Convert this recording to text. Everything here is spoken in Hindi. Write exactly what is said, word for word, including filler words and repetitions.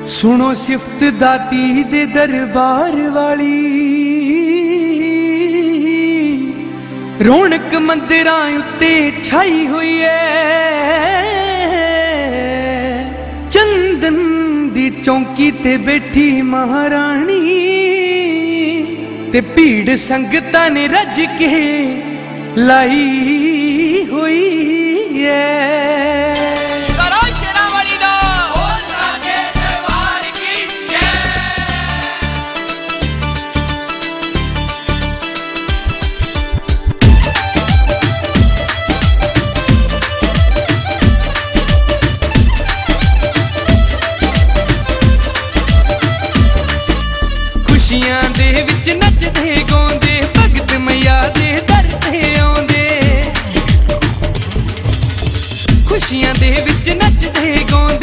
सुनो सिफत दाती दे दरबार वाली, रौनक मंदिरां उत्ते छाई हुई है। चंदन दी चौंकी ते बैठी महारानी, ते भीड़ संगतां ने रज के लाई हुई है। खुशियां दे विच नचदे गाउंदे, भगत मैया दे दर ते आउंदे। खुशियां दे विच नचदे गाउंदे,